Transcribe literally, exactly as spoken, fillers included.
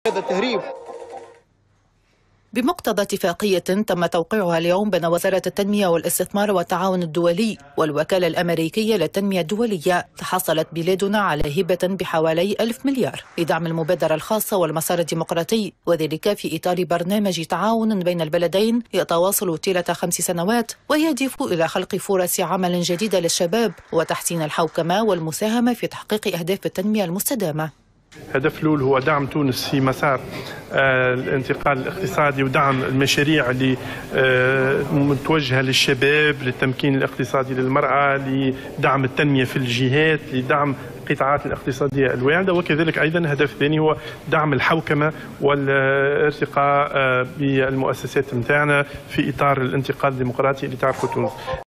هذا التهريب. بمقتضى اتفاقية تم توقيعها اليوم بين وزارة التنمية والاستثمار والتعاون الدولي والوكالة الأمريكية للتنمية الدولية، تحصلت بلادنا على هبة بحوالي ألف مليار لدعم المبادرة الخاصة والمسار الديمقراطي، وذلك في إطار برنامج تعاون بين البلدين يتواصل طيلة خمس سنوات ويهدف إلى خلق فرص عمل جديدة للشباب وتحسين الحوكمة والمساهمة في تحقيق أهداف التنمية المستدامة. هدف الأول هو دعم تونس في مسار الانتقال الاقتصادي ودعم المشاريع اللي متوجهة للشباب، للتمكين الاقتصادي للمرأة، لدعم التنمية في الجهات، لدعم القطاعات الاقتصادية الواعدة، وكذلك أيضا هدف ثاني هو دعم الحوكمة والارتقاء بالمؤسسات متاعنا في إطار الانتقال الديمقراطي اللي تعرفه تونس.